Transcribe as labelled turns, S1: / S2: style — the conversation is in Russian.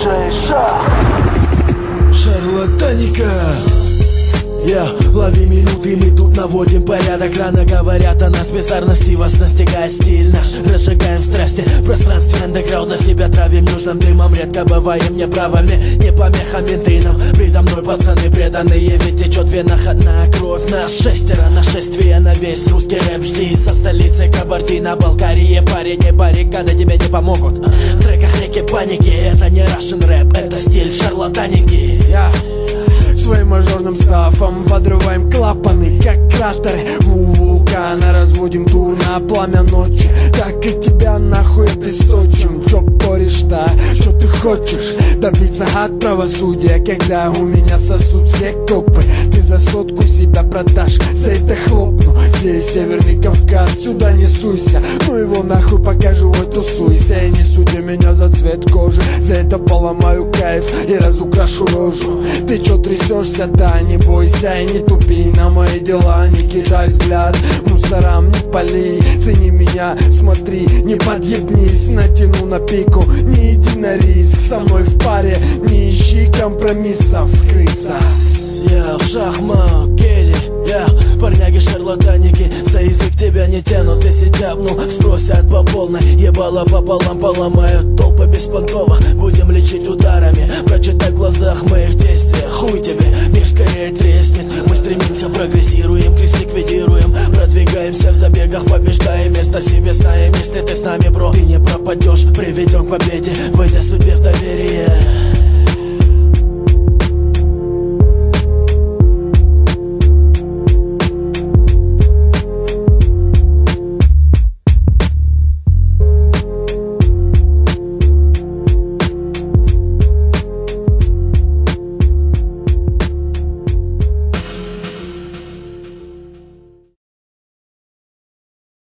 S1: Шарлатаника. Лови минуты, мы тут наводим порядок. Рано говорят о нас, бездарности вас настигает стиль наш. Разжигаем страсти, пространстве андеграунда себя травим южным дымом. Редко бываем неправыми, не помеха менты нам. Предо мной пацаны преданные, ведь течет в венах одна кровь. Нас шестеро, нашествие на весь русский рэп. Жди со столицы Кабардино-Балкарии. Парень, не баррикады тебе не помогут. В треках реки паники, это не Russian рэп, это стиль шарлатаники.
S2: Своим мажорным стафом подрываем клапаны, как кратеры у вулкана. Разводим тур на пламя ночи, так и тебя нахуй обесточим. Чё поришь-то, чё ты хочешь? Добиться от правосудия, когда у меня сосут все копы. Ты за сотку себя продашь, за это хлопну. Здесь Северный Кавказ, сюда не суйся. Ну его нахуй покажу, ой, тусуйся. И не суди меня за цвет кожи, за это поломаю кайф и разукрашу рожу. Ты чё трясешься, да, не бойся и не тупи на мои дела, не кидай взгляд мусорам, не пали. Цени меня, смотри, не подъебнись. Натяну на пику, не иди на риск. Со мной в паре, не ищи компромиссов, крыса.
S1: Шахмат, Келли, парняги шарлатаники, за язык тебя не тянут, если тяпну, спросят по полной, ебало пополам поломают толпы беспонтовых, будем лечить ударами, прочитай в глазах моих действий, хуй тебе, мир скорее треснет, мы стремимся, прогрессируем, кризис ликвидируем, продвигаемся в забегах, побеждаем, место себе знаем, если ты с нами, бро, ты не пропадешь, приведем к победе, выйдя судьбе в доверие.